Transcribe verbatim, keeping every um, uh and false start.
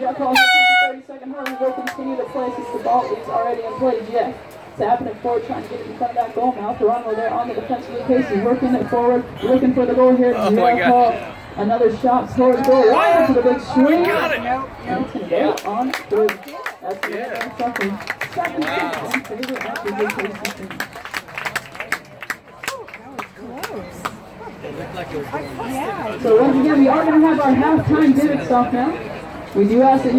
Jeff also takes a thirty second hurdle. Will continue to play since the ball is already in play. Jeff tapping it forward, trying to get it in front of that goal mouth. Ronald there on the defensive case. He's working it forward, looking for the goal here. Oh my God. Another shot towards goal. Right into the big swing. Got it. And it's going to go on through. That's the yeah. second. Second wow. in favor of the big case team. So once again, we are going to have our halftime did it stop now. We do ask that you